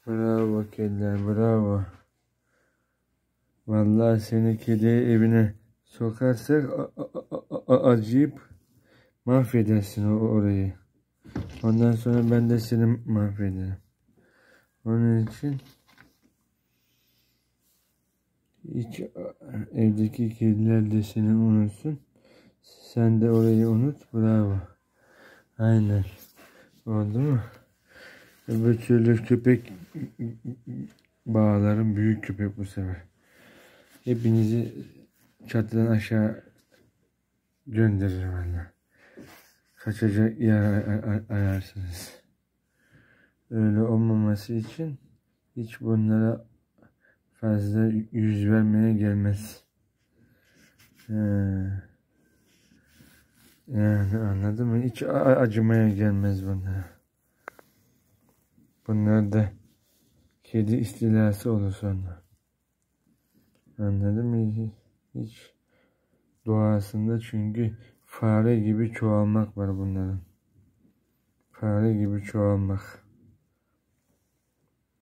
Bravo kediler, bravo. Vallahi seni kedi evine sokarsak acıyıp mahvedersin orayı. Ondan sonra ben de seni mahvederim. Onun için hiç evdeki kediler de seni unutsun. Sen de orayı unut. Bravo. Aynen. Oldu mu? Öbür türlü köpek bağlarım. Büyük köpek bu sefer. Hepinizi çatıdan aşağı gönderirim valla. Kaçacak yer ararsınız. Öyle olmaması için hiç bunlara fazla yüz vermeye gelmez. Yani anladın mı? Hiç acımaya gelmez bunlara. Bunlar da kedi istilası olur sonra. Anladın mı? Hiç doğasında çünkü fare gibi çoğalmak var bunların. Fare gibi çoğalmak.